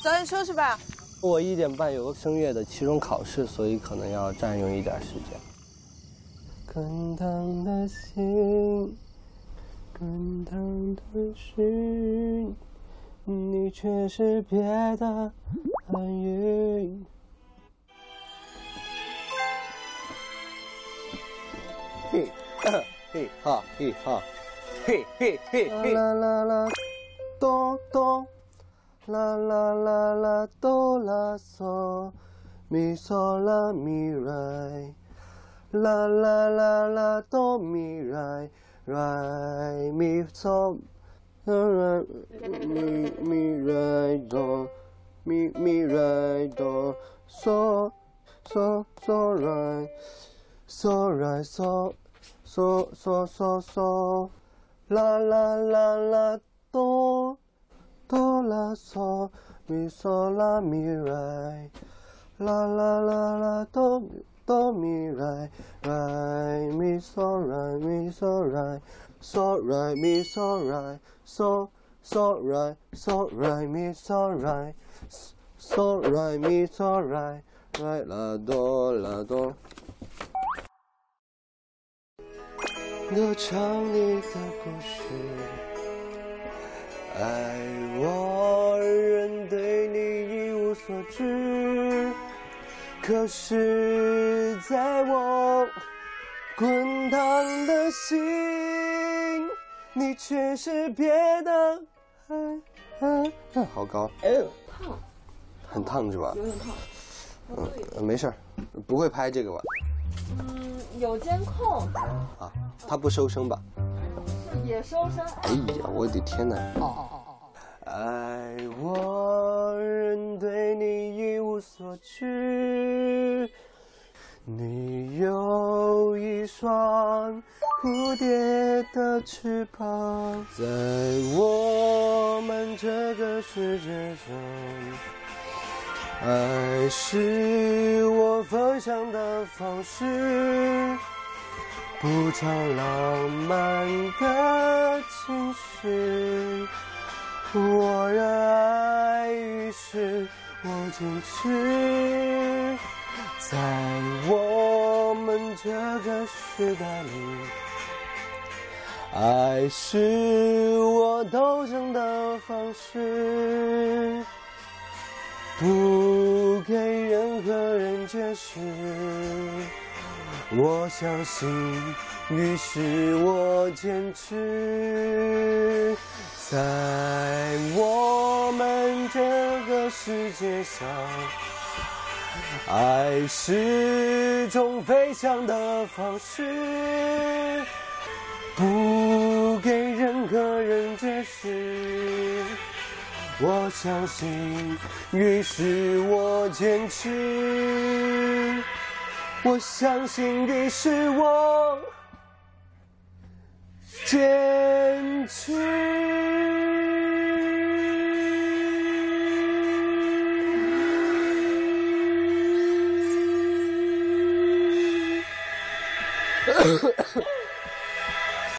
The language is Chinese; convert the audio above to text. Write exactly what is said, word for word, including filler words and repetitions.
早点休息吧。 我一点半有个声乐的期中考试，所以可能要占用一点时间。滚烫的心，滚烫的心，你却是别的寒云。嘿，嘿哈嘿哈，嘿嘿嘿嘿，啦啦啦，哆哆。啦啦啦啦哆啦嗦，咪嗦啦咪来，啦啦啦啦哆咪来，来咪嗦，来咪咪来哆，咪咪来哆，嗦嗦嗦来，嗦来嗦，嗦嗦嗦嗦，啦啦啦啦哆。哆啦嗦咪嗦啦咪来，啦啦啦啦哆哆咪来，来咪嗦来咪嗦来，嗦来咪嗦来，嗦嗦来嗦来咪嗦来，嗦来咪嗦来，来啦哆啦哆。歌唱你的故事。爱我人对你一无所知，可是在我滚烫的心，你却是别的爱爱爱。好高，哎， 烫， 很烫是吧？ 有点烫。 嗯，没事儿，不会拍这个吧？ 嗯，有监控。 啊，他不收声吧？ 也收声。 哎呀，我的天哪！ 哦哦哦哦！ 爱我人对你一无所知，你有一双蝴蝶的翅膀，在我们这个世界上，爱是我分享的方式。不唱浪漫的情诗，我热爱，于是我坚持，在我们这个时代里，爱是我斗争的方式，不给任何人解释。我相信，于是我坚持，在我们这个世界上，爱是种飞翔的方式，不给任何人解释。我相信，于是我坚持。我相信，于是我坚持。